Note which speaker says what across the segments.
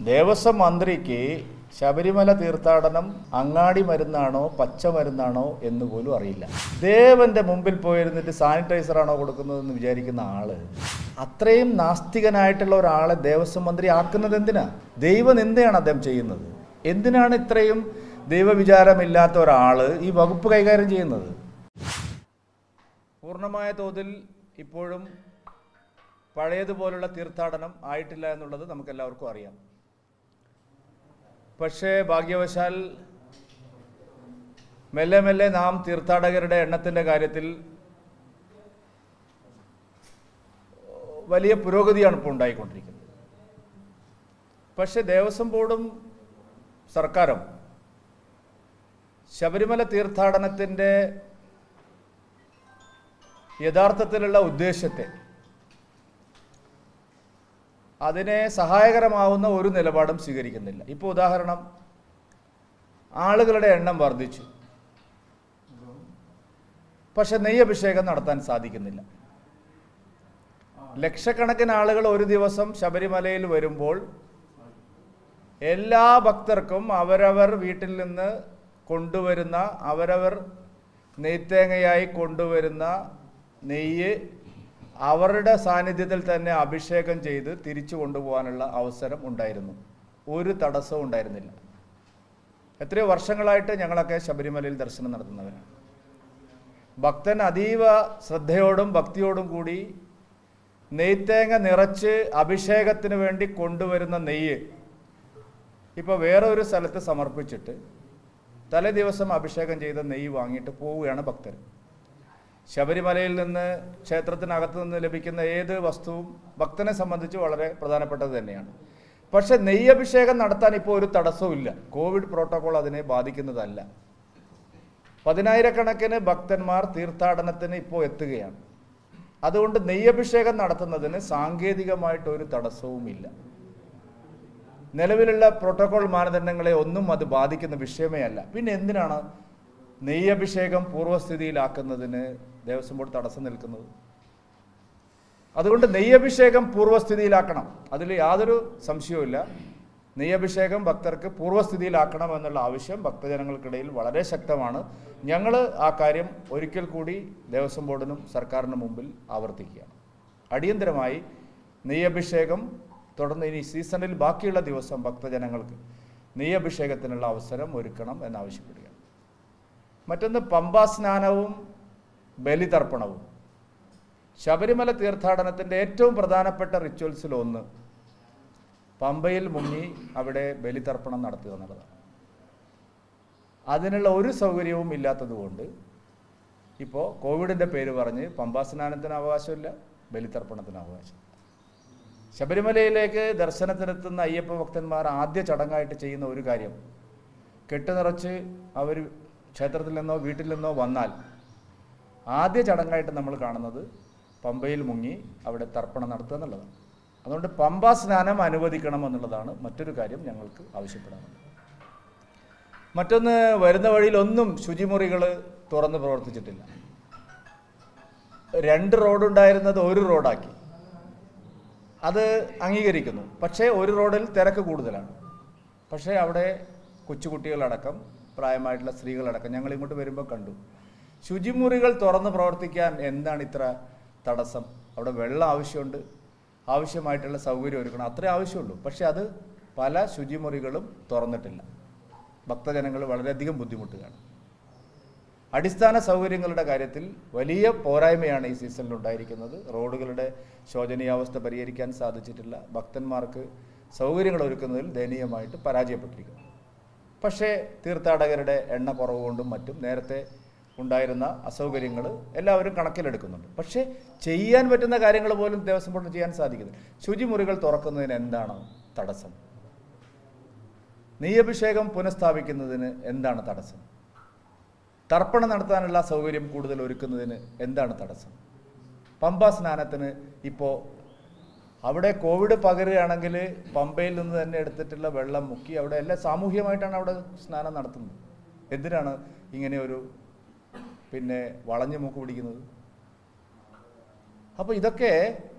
Speaker 1: ദേവസ്വം മന്ത്രിക്ക് ശബരിമല തീർത്ഥാടനം അങ്ങാടി മരുന്നാണോ പച്ച മരുന്നാണോ എന്ന് പോലും അറിയില്ല. ദേവന്റെ മുമ്പിൽ പോയിരുന്നിട്ട് സാനിറ്റൈസറാണോ കൊടുക്കുന്നതെന്ന് വിചാരിക്കുന്ന ആള് അത്രയും നാസ്തികനായിട്ടുള്ള ഒരാളെ ദേവസ്വം മന്ത്രി ആക്കുന്നത് എന്തിനാ? ദൈവനിന്ദയാണ് അദ്ദേഹം ചെയ്യുന്നത്. എന്തിനാണ് ഇത്രയും ദൈവവിചാരമില്ലാത്ത ഒരാള് ഈ വകുപ്പ് കൈകാര്യം ചെയ്യുന്നത്? പൂർണ്ണമായ തോതിൽ ഇപ്പോഴും പഴയതുപോലുള്ള തീർത്ഥാടനം ആയിട്ടില്ല എന്നുള്ളത് നമുക്കെല്ലാവർക്കും അറിയാം. പക്ഷേ ഭാഗ്യവശാൽ മെല്ലെ മെല്ലെ നാം തീർത്ഥാടകരുടെ എണ്ണത്തിൻ്റെ കാര്യത്തിൽ വലിയ പുരോഗതിയാണ് ഇപ്പോൾ ഉണ്ടായിക്കൊണ്ടിരിക്കുന്നത്. പക്ഷേ ദേവസ്വം ബോർഡും സർക്കാരും ശബരിമല തീർത്ഥാടനത്തിൻ്റെ യഥാർത്ഥത്തിലുള്ള ഉദ്ദേശത്തെ, അതിനെ സഹായകരമാവുന്ന ഒരു നിലപാടും സ്വീകരിക്കുന്നില്ല. ഇപ്പോൾ ഉദാഹരണം, ആളുകളുടെ എണ്ണം വർദ്ധിച്ചു, പക്ഷെ നെയ്യഭിഷേകം നടത്താൻ സാധിക്കുന്നില്ല. ലക്ഷക്കണക്കിന് ആളുകൾ ഒരു ദിവസം ശബരിമലയിൽ വരുമ്പോൾ എല്ലാ ഭക്തർക്കും അവരവർ വീട്ടിൽ നിന്ന് കൊണ്ടുവരുന്ന, അവരവർ നെയ്ത്തേങ്ങയായി കൊണ്ടുവരുന്ന നെയ്യ് അവരുടെ സാന്നിധ്യത്തിൽ തന്നെ അഭിഷേകം ചെയ്ത് തിരിച്ചു കൊണ്ടുപോകാനുള്ള അവസരം ഉണ്ടായിരുന്നു. ഒരു തടസ്സവും ഉണ്ടായിരുന്നില്ല. എത്രയോ വർഷങ്ങളായിട്ട് ഞങ്ങളൊക്കെ ശബരിമലയിൽ ദർശനം നടത്തുന്നവരാണ്. ഭക്തൻ അതീവ ശ്രദ്ധയോടും ഭക്തിയോടും കൂടി നെയ്ത്തേങ്ങ നിറച്ച് അഭിഷേകത്തിന് വേണ്ടി കൊണ്ടുവരുന്ന നെയ്യ് ഇപ്പോൾ വേറെ ഒരു സ്ഥലത്ത് സമർപ്പിച്ചിട്ട് തലേ ദിവസം അഭിഷേകം ചെയ്ത നെയ്യ് വാങ്ങിയിട്ട് പോവുകയാണ് ഭക്തർ. ശബരിമലയിൽ നിന്ന്, ക്ഷേത്രത്തിനകത്ത് നിന്ന് ലഭിക്കുന്ന ഏത് വസ്തുവും ഭക്തനെ സംബന്ധിച്ച് വളരെ പ്രധാനപ്പെട്ടത് തന്നെയാണ്. പക്ഷെ നെയ്യഭിഷേകം നടത്താൻ ഇപ്പോൾ ഒരു തടസ്സവും ഇല്ല. കോവിഡ് പ്രോട്ടോകോൾ അതിനെ ബാധിക്കുന്നതല്ല. 10,000-കണക്കിന് ഭക്തന്മാർ തീർത്ഥാടനത്തിന് ഇപ്പോൾ എത്തുകയാണ്. അതുകൊണ്ട് നെയ്യഭിഷേകം നടത്തുന്നതിന് സാങ്കേതികമായിട്ടൊരു തടസ്സവുമില്ല. നിലവിലുള്ള പ്രോട്ടോകോൾ മാനദണ്ഡങ്ങളെ ഒന്നും അത് ബാധിക്കുന്ന വിഷയമേ അല്ല. പിന്നെ എന്തിനാണ് നെയ്യഭിഷേകം പൂർവ്വസ്ഥിതിയിലാക്കുന്നതിന് ദേവസ്വം ബോർഡ് തടസ്സം നിൽക്കുന്നത്? അതുകൊണ്ട് നെയ്യഭിഷേകം പൂർവ്വസ്ഥിതിയിലാക്കണം, അതിൽ യാതൊരു സംശയവുമില്ല. നെയ്യഭിഷേകം ഭക്തർക്ക് പൂർവ്വസ്ഥിതിയിലാക്കണം എന്നുള്ള ആവശ്യം ഭക്തജനങ്ങൾക്കിടയിൽ വളരെ ശക്തമാണ്. ഞങ്ങൾ ആ കാര്യം ഒരിക്കൽ കൂടി ദേവസ്വം ബോർഡിനും സർക്കാരിനും മുമ്പിൽ ആവർത്തിക്കുകയാണ്. അടിയന്തരമായി നെയ്യഭിഷേകം തുടർന്ന് ഇനി സീസണിൽ ബാക്കിയുള്ള ദിവസം ഭക്തജനങ്ങൾക്ക് നെയ്യഭിഷേകത്തിനുള്ള അവസരം ഒരുക്കണം എന്നാവശ്യപ്പെടുകയാണ്. മറ്റൊന്ന്, പമ്പാ സ്നാനവും ബലിതർപ്പണവും. ശബരിമല തീർത്ഥാടനത്തിൻ്റെ ഏറ്റവും പ്രധാനപ്പെട്ട റിച്വൽസിലൊന്ന് പമ്പയിൽ മുങ്ങി അവിടെ ബലിതർപ്പണം നടത്തുക എന്നുള്ളതാണ്. അതിനുള്ള ഒരു സൗകര്യവും ഇല്ലാത്തതുകൊണ്ട് ഇപ്പോൾ കോവിഡിൻ്റെ പേര് പറഞ്ഞ് പമ്പാ സ്നാനത്തിന് അവകാശമില്ല, ബലിതർപ്പണത്തിന് അവകാശം. ശബരിമലയിലേക്ക് ദർശനത്തിനെത്തുന്ന അയ്യപ്പ ഭക്തന്മാർ ആദ്യ ചടങ്ങായിട്ട് ചെയ്യുന്ന ഒരു കാര്യം, കെട്ടുനിറച്ച് അവർ ക്ഷേത്രത്തിൽ നിന്നോ വീട്ടിൽ നിന്നോ വന്നാൽ ആദ്യ ചടങ്ങായിട്ട് നമ്മൾ കാണുന്നത് പമ്പയിൽ മുങ്ങി അവിടെ തർപ്പണം നടത്തുക എന്നുള്ളതാണ്. അതുകൊണ്ട് പമ്പാ സ്നാനം അനുവദിക്കണം എന്നുള്ളതാണ് മറ്റൊരു കാര്യം ഞങ്ങൾക്ക് ആവശ്യപ്പെടാനുള്ളത്. മറ്റൊന്ന്, വരുന്ന വഴിയിലൊന്നും ശുചിമുറികൾ തുറന്ന് പ്രവർത്തിച്ചിട്ടില്ല. 2 റോഡുണ്ടായിരുന്നത് ഒരു റോഡാക്കി. അത് അംഗീകരിക്കുന്നു. പക്ഷേ ഒരു റോഡിൽ തിരക്ക് കൂടുതലാണ്. പക്ഷേ അവിടെ കൊച്ചുകുട്ടികളടക്കം, പ്രായമായിട്ടുള്ള സ്ത്രീകളടക്കം ഞങ്ങൾ ഇങ്ങോട്ട് വരുമ്പോൾ കണ്ടു. ശുചിമുറികൾ തുറന്ന് പ്രവർത്തിക്കാൻ എന്താണ് ഇത്ര തടസ്സം? അവിടെ വെള്ളം ആവശ്യമുണ്ട്, ആവശ്യമായിട്ടുള്ള സൗകര്യം ഒരുക്കണം, അത്രേ ആവശ്യമുള്ളൂ. പക്ഷേ അത് പല ശുചിമുറികളും തുറന്നിട്ടില്ല. ഭക്തജനങ്ങൾ വളരെയധികം ബുദ്ധിമുട്ടുകയാണ്. അടിസ്ഥാന സൗകര്യങ്ങളുടെ കാര്യത്തിൽ വലിയ പോരായ്മയാണ് ഈ സീസണിൽ ഉണ്ടായിരിക്കുന്നത്. റോഡുകളുടെ ശോചനീയാവസ്ഥ പരിഹരിക്കാൻ സാധിച്ചിട്ടില്ല. ഭക്തന്മാർക്ക് സൗകര്യങ്ങൾ ഒരുക്കുന്നതിൽ ദയനീയമായിട്ട് പരാജയപ്പെട്ടിരിക്കുന്നു. പക്ഷേ തീർത്ഥാടകരുടെ എണ്ണ കുറവ് കൊണ്ടും മറ്റും നേരത്തെ ഉണ്ടായിരുന്ന അസൗകര്യങ്ങൾ എല്ലാവരും കണക്കിലെടുക്കുന്നുണ്ട്. പക്ഷേ ചെയ്യാൻ പറ്റുന്ന കാര്യങ്ങൾ പോലും ദേവസ്വം ബോർഡിന് ചെയ്യാൻ സാധിക്കുന്നില്ല. ശുചിമുറികൾ തുറക്കുന്നതിന് എന്താണ് തടസ്സം? നെയ്യഭിഷേകം പുനഃസ്ഥാപിക്കുന്നതിന് എന്താണ് തടസ്സം? തർപ്പണം നടത്താനുള്ള സൗകര്യം കൂടുതൽ ഒരുക്കുന്നതിന് എന്താണ് തടസ്സം? പമ്പാ സ്നാനത്തിന് ഇപ്പോൾ അവിടെ കോവിഡ് പകരുകയാണെങ്കിൽ പമ്പയിൽ നിന്ന് തന്നെ എടുത്തിട്ടുള്ള വെള്ളം മുക്കി അവിടെ എല്ലാം സാമൂഹ്യമായിട്ടാണ് അവിടെ സ്നാനം നടത്തുന്നത്. എന്തിനാണ് ഇങ്ങനെ ഒരു വളഞ്ഞു മൂക്ക് പിടിക്കുന്നത്? അപ്പോൾ ഇതൊക്കെ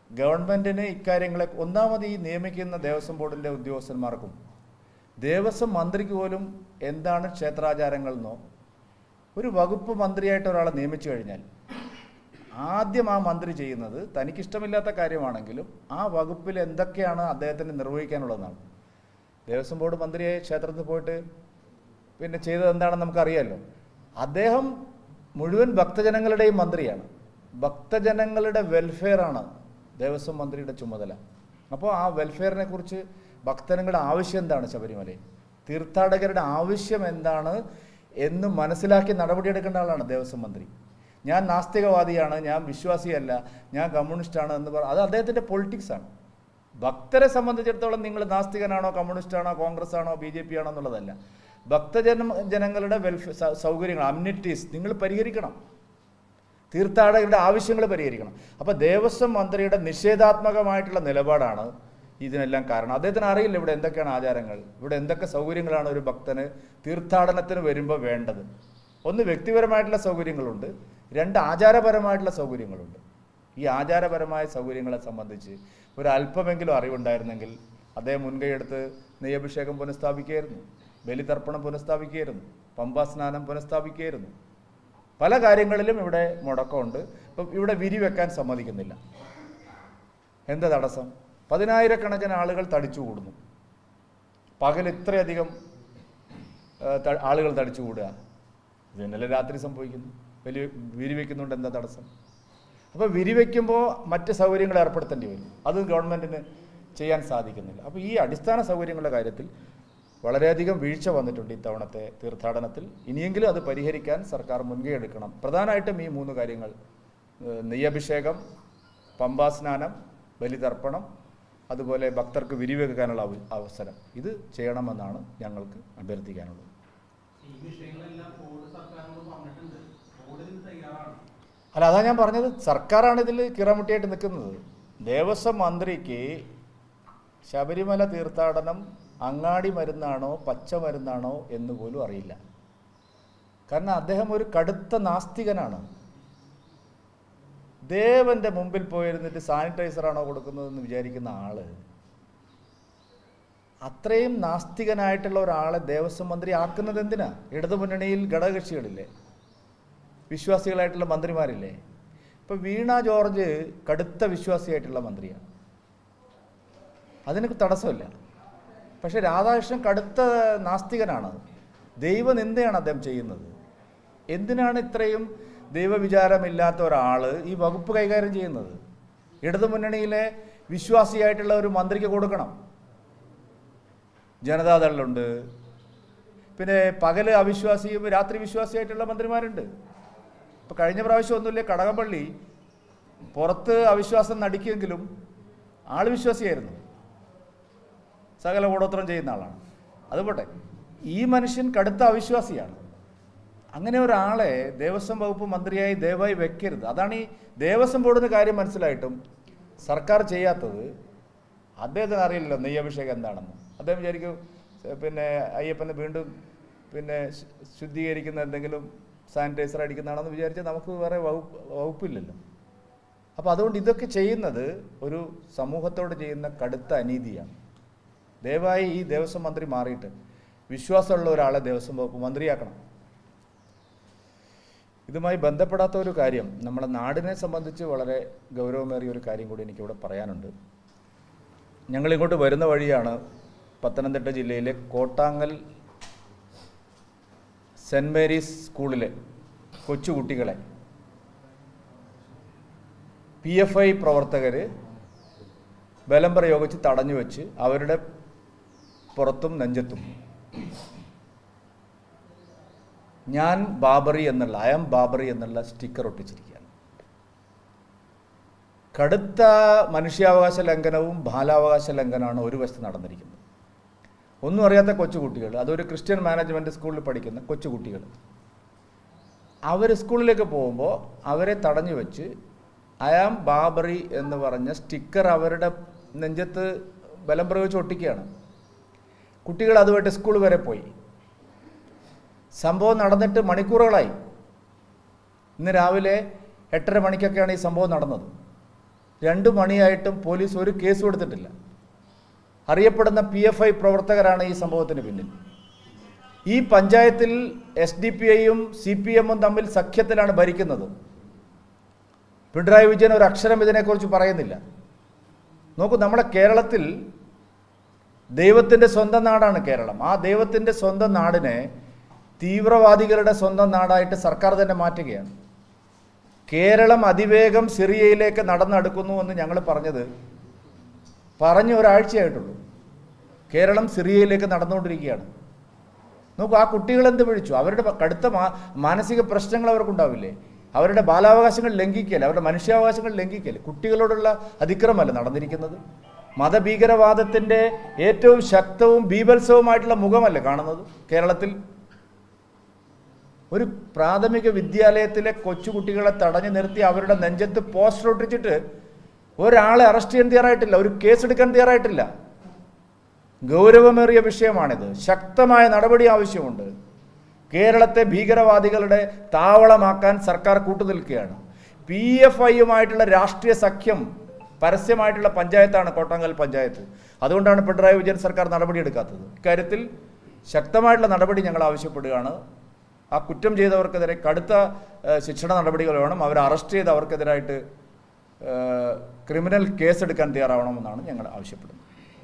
Speaker 1: ഗവൺമെൻറ്റിന് ഇക്കാര്യങ്ങളെ ഒന്നാമത് ഈ നിയമിക്കുന്ന ദേവസ്വം ബോർഡിൻ്റെ ഉദ്യോഗസ്ഥന്മാർക്കും ദേവസ്വം മന്ത്രിക്ക് പോലും എന്താണ് ക്ഷേത്രാചാരങ്ങളെന്നോ, ഒരു വകുപ്പ് മന്ത്രിയായിട്ട് ഒരാളെ നിയമിച്ചു കഴിഞ്ഞാൽ ആദ്യം ആ മന്ത്രി ചെയ്യുന്നത് തനിക്കിഷ്ടമില്ലാത്ത കാര്യമാണെങ്കിലും ആ വകുപ്പിൽ എന്തൊക്കെയാണ് അദ്ദേഹത്തിന് നിർവഹിക്കാനുള്ളതെന്നാണ്. ദേവസ്വം ബോർഡ് മന്ത്രിയായി ക്ഷേത്രത്തിൽ പോയിട്ട് പിന്നെ ചെയ്തത് എന്താണെന്ന് നമുക്കറിയാമല്ലോ. അദ്ദേഹം മുഴുവൻ ഭക്തജനങ്ങളുടെയും മന്ത്രിയാണ്. ഭക്തജനങ്ങളുടെ വെൽഫെയറാണ് ദേവസ്വം മന്ത്രിയുടെ ചുമതല. അപ്പോൾ ആ വെൽഫെയറിനെ കുറിച്ച് ഭക്തജനങ്ങളുടെ ആവശ്യം എന്താണ്, ശബരിമലയിൽ തീർത്ഥാടകരുടെ ആവശ്യം എന്താണ് എന്ന് മനസ്സിലാക്കി നടപടിയെടുക്കേണ്ട ആളാണ് ദേവസ്വം മന്ത്രി. ഞാൻ നാസ്തികവാദിയാണ്, ഞാൻ വിശ്വാസിയല്ല, ഞാൻ കമ്മ്യൂണിസ്റ്റാണ് എന്ന് അത് അദ്ദേഹത്തിൻ്റെ പൊളിറ്റിക്സാണ്. ഭക്തരെ സംബന്ധിച്ചിടത്തോളം നിങ്ങൾ നാസ്തികനാണോ, കമ്മ്യൂണിസ്റ്റാണോ, കോൺഗ്രസ് ആണോ, BJP ആണോ എന്നുള്ളതല്ല. ജനങ്ങളുടെ വെൽഫെയർ സൗകര്യങ്ങൾ, അമ്യൂണിറ്റീസ് നിങ്ങൾ പരിഹരിക്കണം, തീർത്ഥാടകരുടെ ആവശ്യങ്ങൾ പരിഹരിക്കണം. അപ്പോൾ ദേവസ്വം മന്ത്രിയുടെ നിഷേധാത്മകമായിട്ടുള്ള നിലപാടാണ് ഇതിനെല്ലാം കാരണം. അദ്ദേഹത്തിന് അറിയില്ല ഇവിടെ എന്തൊക്കെയാണ് ആചാരങ്ങൾ, ഇവിടെ എന്തൊക്കെ സൗകര്യങ്ങളാണ് ഒരു ഭക്തന് തീർത്ഥാടനത്തിന് വരുമ്പോൾ വേണ്ടത്. ഒന്ന്, വ്യക്തിപരമായിട്ടുള്ള സൗകര്യങ്ങളുണ്ട്. രണ്ട്, ആചാരപരമായിട്ടുള്ള സൗകര്യങ്ങളുണ്ട്. ഈ ആചാരപരമായ സൗകര്യങ്ങളെ സംബന്ധിച്ച് ഒരു അല്പമെങ്കിലും അറിവുണ്ടായിരുന്നെങ്കിൽ അദ്ദേഹം മുൻകൈയെടുത്ത് നെയ്യഭിഷേകം പുനഃസ്ഥാപിക്കുകയായിരുന്നു, ബലിതർപ്പണം പുനഃസ്ഥാപിക്കുകയായിരുന്നു, പമ്പാസ്നാനം പുനഃസ്ഥാപിക്കുകയായിരുന്നു. പല കാര്യങ്ങളിലും ഇവിടെ മുടക്കമുണ്ട്. ഇപ്പം ഇവിടെ വിരിവെക്കാൻ സമ്മതിക്കുന്നില്ല. എന്താ തടസ്സം? 10,000-കണക്കിന് ആളുകൾ തടിച്ചു കൂടുന്നു. പകൽ ഇത്രയധികം ആളുകൾ തടിച്ചു കൂടുക, ഇത് ഇന്നലെ രാത്രി സംഭവിക്കുന്നു. വിരിവെക്കുന്നുണ്ട്, എന്താ തടസ്സം? അപ്പോൾ വിരിവെക്കുമ്പോൾ മറ്റ് സൗകര്യങ്ങൾ ഏർപ്പെടുത്തേണ്ടി വരും. അത് ഗവൺമെൻറ്റിന് ചെയ്യാൻ സാധിക്കുന്നില്ല. അപ്പോൾ ഈ അടിസ്ഥാന സൗകര്യങ്ങളുടെ കാര്യത്തിൽ വളരെയധികം വീഴ്ച വന്നിട്ടുണ്ട് ഇത്തവണത്തെ തീർത്ഥാടനത്തിൽ. ഇനിയെങ്കിലും അത് പരിഹരിക്കാൻ സർക്കാർ മുൻകൈ എടുക്കണം. പ്രധാനമായിട്ടും ഈ 3 കാര്യങ്ങൾ: നെയ്യഭിഷേകം, പമ്പാസ്നാനം, ബലിതർപ്പണം, അതുപോലെ ഭക്തർക്ക് വിരിവെക്കാനുള്ള അവസരം, ഇത് ചെയ്യണമെന്നാണ് ഞങ്ങൾക്ക് അഭ്യർത്ഥിക്കാനുള്ളത്. അല്ല, അതാ ഞാൻ പറഞ്ഞത്, സർക്കാരാണ് ഇതിൽ കിറമുട്ടിയായിട്ട് നിൽക്കുന്നത്. ദേവസ്വം മന്ത്രിക്ക് ശബരിമല തീർത്ഥാടനം അങ്ങാടി മരുന്നാണോ പച്ച മരുന്നാണോ എന്ന് പോലും അറിയില്ല. കാരണം അദ്ദേഹം ഒരു കടുത്ത നാസ്തികനാണ്. ദേവന്റെ മുമ്പിൽ പോയിരുന്നിട്ട് സാനിറ്റൈസറാണോ കൊടുക്കുന്നതെന്ന് വിചാരിക്കുന്ന ആള്, അത്രയും നാസ്തികനായിട്ടുള്ള ഒരാളെ ദേവസ്വം മന്ത്രി ആക്കുന്നത് എന്തിനാ? ഇടതുമുന്നണിയിൽ ഘടകകക്ഷികളില്ലേ, വിശ്വാസികളായിട്ടുള്ള മന്ത്രിമാരില്ലേ? ഇപ്പം വീണ ജോർജ് കടുത്ത വിശ്വാസിയായിട്ടുള്ള മന്ത്രിയാണ്, അതിന് തടസ്സമില്ല. പക്ഷെ രാധാകൃഷ്ണൻ കടുത്ത നാസ്തികനാണ്. ദൈവനിന്ദയാണ് അദ്ദേഹം ചെയ്യുന്നത്. എന്തിനാണ് ഇത്രയും ദൈവവിചാരമില്ലാത്ത ഒരാൾ ഈ വകുപ്പ് കൈകാര്യം ചെയ്യുന്നത്? ഇടതുമുന്നണിയിലെ വിശ്വാസിയായിട്ടുള്ള ഒരു മന്ത്രിക്ക് കൊടുക്കണം. ജനതാദളുണ്ട്, പിന്നെ പകല് അവിശ്വാസിയും രാത്രി വിശ്വാസിയായിട്ടുള്ള മന്ത്രിമാരുണ്ട്. ഇപ്പോൾ കഴിഞ്ഞ പ്രാവശ്യം ഒന്നുമില്ലേ, കടകംപള്ളി പുറത്ത് അവിശ്വാസം നടിക്കുമെങ്കിലും ആൾ വിശ്വാസിയായിരുന്നു, സകല കൂടോത്രം ചെയ്യുന്ന ആളാണ്. അതുപോട്ടെ, ഈ മനുഷ്യൻ കടുത്ത അവിശ്വാസിയാണ്. അങ്ങനെ ഒരാളെ ദേവസ്വം വകുപ്പ് മന്ത്രിയായി ദയവായി വെക്കരുത്. അതാണ് ഈ ദേവസ്വം ബോർഡിന് കാര്യം മനസ്സിലായിട്ടും സർക്കാർ ചെയ്യാത്തത്. അദ്ദേഹത്തിന് അറിയില്ലല്ലോ നെയ്യഭിഷേകം എന്താണെന്ന്. അദ്ദേഹം വിചാരിക്കും പിന്നെ അയ്യപ്പനെ വീണ്ടും പിന്നെ ശുദ്ധീകരിക്കുന്ന എന്തെങ്കിലും സാനിറ്റൈസർ അടിക്കുന്നതാണെന്ന് വിചാരിച്ചാൽ നമുക്ക് വേറെ വകുപ്പില്ലല്ലോ. അപ്പോൾ അതുകൊണ്ട് ഇതൊക്കെ ചെയ്യുന്നത് ഒരു സമൂഹത്തോട് ചെയ്യുന്ന കടുത്ത അനീതിയാണ്. ദയവായി ഈ ദേവസ്വം മന്ത്രി മാറിയിട്ട് വിശ്വാസമുള്ള ഒരാളെ ദേവസ്വം വകുപ്പ് മന്ത്രിയാക്കണം. ഇതുമായി ബന്ധപ്പെടാത്ത ഒരു കാര്യം, നമ്മുടെ നാടിനെ സംബന്ധിച്ച് വളരെ ഗൗരവമേറിയ ഒരു കാര്യം കൂടി എനിക്കിവിടെ പറയാനുണ്ട്. ഞങ്ങളിങ്ങോട്ട് വരുന്ന വഴിയാണ് പത്തനംതിട്ട ജില്ലയിലെ കോട്ടാങ്ങൽ സെൻറ് മേരീസ് സ്കൂളിലെ കൊച്ചുകുട്ടികളെ PFI പ്രവർത്തകർ ബലം പ്രയോഗിച്ച് തടഞ്ഞു വെച്ച് അവരുടെ പുറത്തും നെഞ്ചത്തും ഞാൻ ബാബറി എന്നുള്ള I am ബാബറി എന്നുള്ള സ്റ്റിക്കർ ഒട്ടിച്ചിരിക്കുകയാണ്. കടുത്ത മനുഷ്യാവകാശ ലംഘനവും ബാലാവകാശ ലംഘനമാണ് ഒരു വശത്ത് നടന്നിരിക്കുന്നത്. ഒന്നും അറിയാത്ത കൊച്ചുകുട്ടികൾ, അതൊരു ക്രിസ്ത്യൻ മാനേജ്മെൻറ്റ് സ്കൂളിൽ പഠിക്കുന്ന കൊച്ചുകുട്ടികൾ, അവർ സ്കൂളിലേക്ക് പോകുമ്പോൾ അവരെ തടഞ്ഞു വെച്ച് I am ബാബറി എന്ന് പറഞ്ഞ സ്റ്റിക്കർ അവരുടെ നെഞ്ചത്ത് ബലം പ്രയോഗിച്ച് ഒട്ടിക്കുകയാണ്. കുട്ടികൾ അതുമായിട്ട് സ്കൂൾ വരെ പോയി. സംഭവം നടന്നിട്ട് മണിക്കൂറുകളായി. ഇന്ന് രാവിലെ 8:30 മണിക്കൊക്കെയാണ് ഈ സംഭവം നടന്നത്. 2 മണിയായിട്ടും പോലീസ് ഒരു കേസ് കൊടുത്തിട്ടില്ല. അറിയപ്പെടുന്ന PFI പ്രവർത്തകരാണ് ഈ സംഭവത്തിന് പിന്നിൽ. ഈ പഞ്ചായത്തിൽ SDPIയും CPMും തമ്മിൽ സഖ്യത്തിലാണ് ഭരിക്കുന്നത്. പിണറായി വിജയൻ ഒരു അക്ഷരം ഇതിനെക്കുറിച്ച് പറയുന്നില്ല. നോക്കൂ, നമ്മുടെ കേരളത്തിൽ ദൈവത്തിൻ്റെ സ്വന്തം നാടാണ് കേരളം. ആ ദൈവത്തിൻ്റെ സ്വന്തം നാടിനെ തീവ്രവാദികളുടെ സ്വന്തം നാടായിട്ട് സർക്കാർ തന്നെ മാറ്റുകയാണ്. കേരളം അതിവേഗം സിറിയയിലേക്ക് നടന്നെടുക്കുന്നു എന്ന് ഞങ്ങൾ പറഞ്ഞ് ഒരാഴ്ചയായിട്ടുള്ളൂ. കേരളം സിറിയയിലേക്ക് നടന്നുകൊണ്ടിരിക്കുകയാണ്. നോക്കൂ, ആ കുട്ടികളെന്ത് വിളിച്ചു? അവരുടെ കടുത്ത മാനസിക പ്രശ്നങ്ങൾ അവർക്കുണ്ടാവില്ലേ? അവരുടെ ബാലാവകാശങ്ങൾ ലംഘിക്കൽ, അവരുടെ മനുഷ്യാവകാശങ്ങൾ ലംഘിക്കൽ, കുട്ടികളോടുള്ള അതിക്രമമല്ല നടന്നിരിക്കുന്നത്. മതഭീകരവാദത്തിൻ്റെ ഏറ്റവും ശക്തവും ബീഭത്സവുമായിട്ടുള്ള മുഖമല്ലേ കാണുന്നത് കേരളത്തിൽ? ഒരു പ്രാഥമിക വിദ്യാലയത്തിലെ കൊച്ചുകുട്ടികളെ തടഞ്ഞു നിർത്തി അവരുടെ നെഞ്ചത്ത് പോസ്റ്റർ ഒട്ടിച്ചിട്ട് ഒരാളെ അറസ്റ്റ് ചെയ്യാൻ തയ്യാറായിട്ടില്ല, ഒരു കേസെടുക്കാൻ തയ്യാറായിട്ടില്ല. ഗൗരവമേറിയ വിഷയമാണിത്. ശക്തമായ നടപടി ആവശ്യമുണ്ട്. കേരളത്തെ ഭീകരവാദികളുടെ താവളമാക്കാൻ സർക്കാർ കൂട്ടുനിൽക്കുകയാണ്. PFIയുമായിട്ടുള്ള രാഷ്ട്രീയ സഖ്യം പരസ്യമായിട്ടുള്ള പഞ്ചായത്താണ് കോട്ടാങ്കൽ പഞ്ചായത്ത്. അതുകൊണ്ടാണ് പിണറായി വിജയൻ സർക്കാർ നടപടിയെടുക്കാത്തത്. ഇക്കാര്യത്തിൽ ശക്തമായിട്ടുള്ള നടപടി ഞങ്ങൾ ആവശ്യപ്പെടുകയാണ്. ആ കുറ്റം ചെയ്തവർക്കെതിരെ കടുത്ത ശിക്ഷണ നടപടികൾ വേണം. അവരെ അറസ്റ്റ് ചെയ്ത് അവർക്കെതിരായിട്ട് ക്രിമിനൽ കേസെടുക്കാൻ തയ്യാറാവണമെന്നാണ് ഞങ്ങൾ ആവശ്യപ്പെടുന്നത്.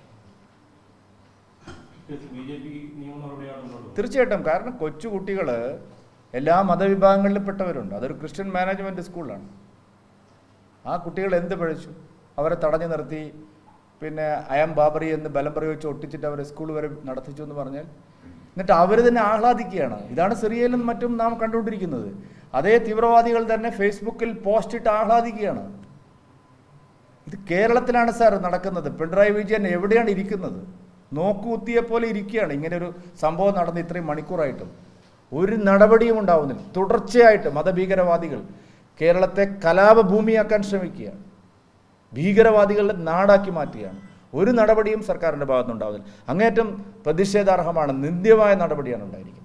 Speaker 1: തീർച്ചയായിട്ടും. കാരണം കൊച്ചുകുട്ടികൾ എല്ലാ മതവിഭാഗങ്ങളിലും പെട്ടവരുണ്ട്. അതൊരു ക്രിസ്ത്യൻ മാനേജ്മെൻറ്റ് സ്കൂളാണ്. ആ കുട്ടികൾ എന്ത് പഴിച്ചു? അവരെ തടഞ്ഞു നിർത്തി പിന്നെ അയം ബാബറി എന്ന് ബലം പ്രയോഗിച്ച് ഒട്ടിച്ചിട്ട് അവരെ സ്കൂൾ വരെ നടത്തിച്ചു എന്ന് പറഞ്ഞാൽ, എന്നിട്ട് അവർ തന്നെ ആഹ്ലാദിക്കുകയാണ്. ഇതാണ് സിറിയയിലും മറ്റും നാം കണ്ടുകൊണ്ടിരിക്കുന്നത്. അതേ തീവ്രവാദികൾ തന്നെ ഫേസ്ബുക്കിൽ പോസ്റ്റ് ഇട്ട് ആഹ്ലാദിക്കുകയാണ്. ഇത് കേരളത്തിലാണ് സാർ നടക്കുന്നത്. പിണറായി വിജയൻ എവിടെയാണ് ഇരിക്കുന്നത്? നോക്കുകുത്തിയെപ്പോലെ ഇരിക്കുകയാണ്. ഇങ്ങനെയൊരു സംഭവം നടന്ന് ഇത്രയും മണിക്കൂറായിട്ടും ഒരു നടപടിയും ഉണ്ടാവുന്നില്ല. തുടർച്ചയായിട്ട് മതഭീകരവാദികൾ കേരളത്തെ കലാപഭൂമിയാക്കാൻ ശ്രമിക്കുകയാണ്. ഭീകരവാദികളുടെ നാടാക്കി മാറ്റുകയാണ്. ഒരു നടപടിയും സർക്കാരിൻ്റെ ഭാഗത്തുനിന്നുണ്ടാവുന്നില്ല. അങ്ങേയറ്റം പ്രതിഷേധാർഹമാണ്. നിന്ദ്യമായ നടപടിയാണ് ഉണ്ടായിരിക്കുന്നത്.